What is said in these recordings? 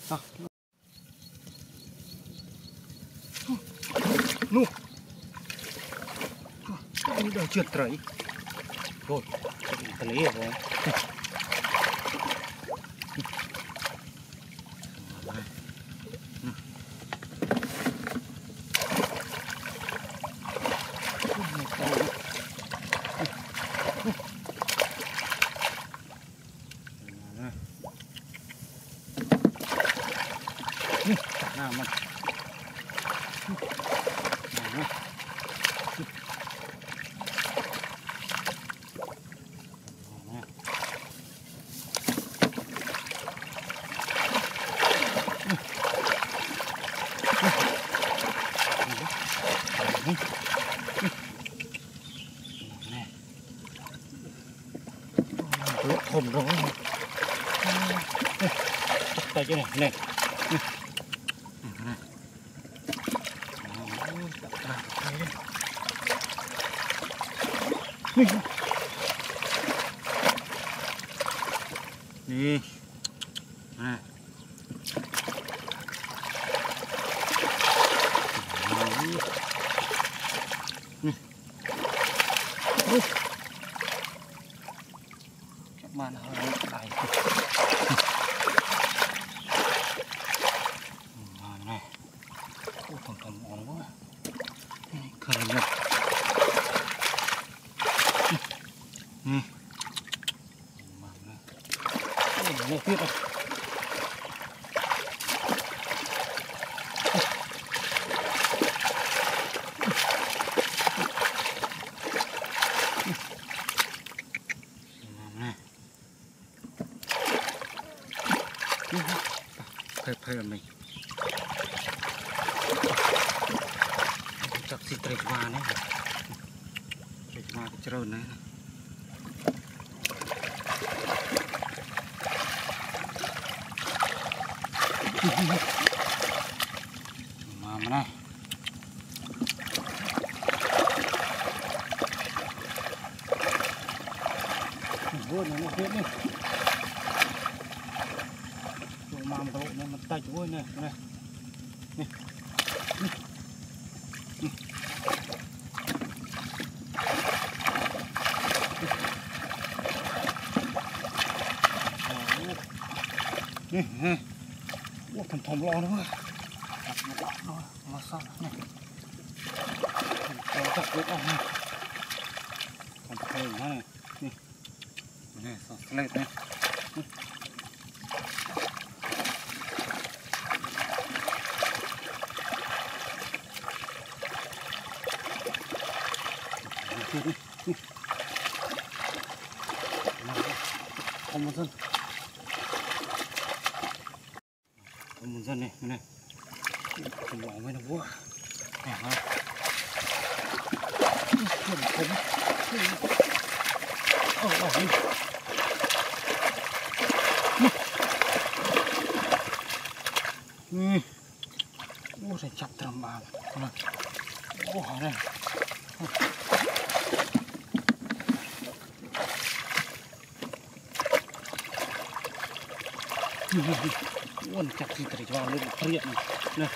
Nu anh đợi trượt rẫy rồi phải lấy rồi. Nào mà thùng rồi tay chỗ này này đi này các bạn hơi đầy này thầm thầm ổn quá khơi lên nó tiếp rồi. Phơi mình chắc xịt trời qua này trời qua cái trơn này mà này vươn nó hết đi mà một cái nó tay chuối này này này này thầm thầm lo nữa mà sao này chắc quyết này thầm thầm này này sao lên này không một dân này này không bỏ mới nó vua này hả ô sẽ chặt tầm bàn này ô này Ủa chặt gì phải cho lên một điện này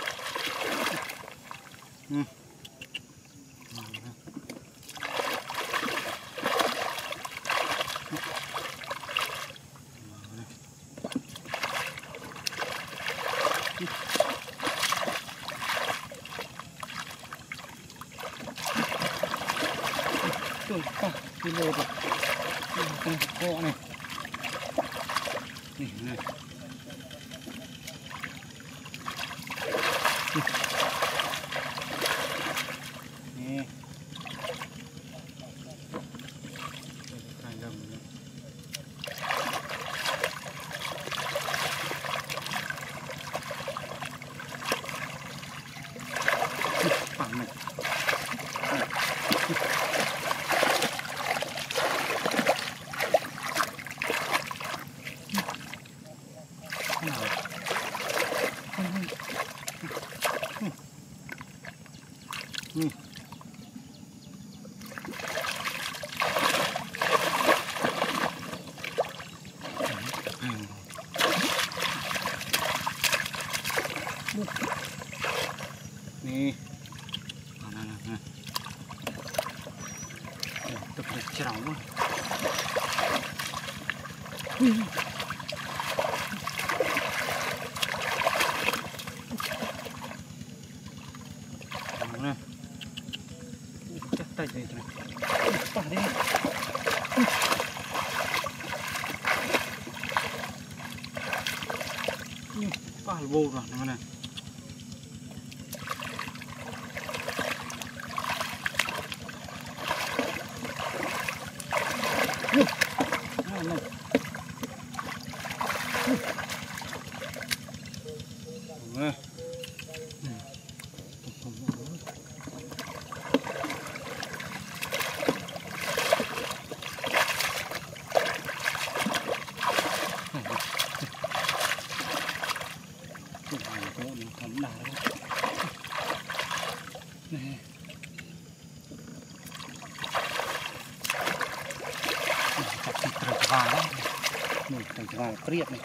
Trời ơi, cái lô rồi con cọ này này nè hai lồng bằng này Nè nè tập được chảo quá. Nè chắc tay này phải đi. Phải vô rồi này. Thành vàng priệt này.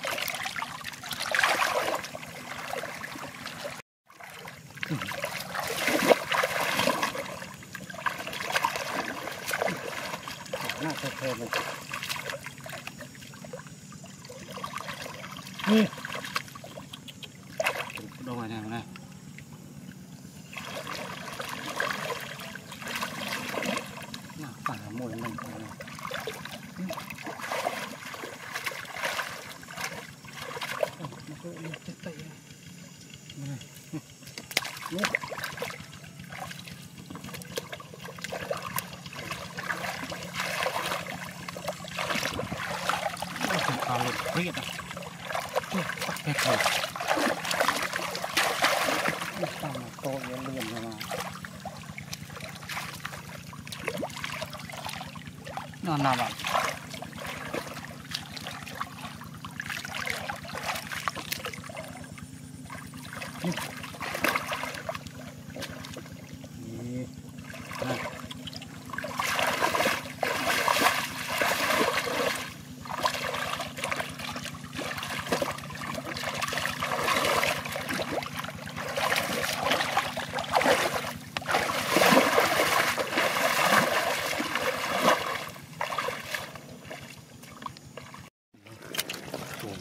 Nó thật thề này. Đâu rồi này này. Nó phải là mồi mình phải này. Kalau lihat, pakai kau, sama kau yang lihat sama, nana bang,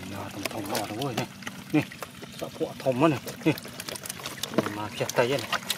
thòng bỏ nó rồi này, nè, sợ quạ thòng nó này, nè, mà kẹt tay này.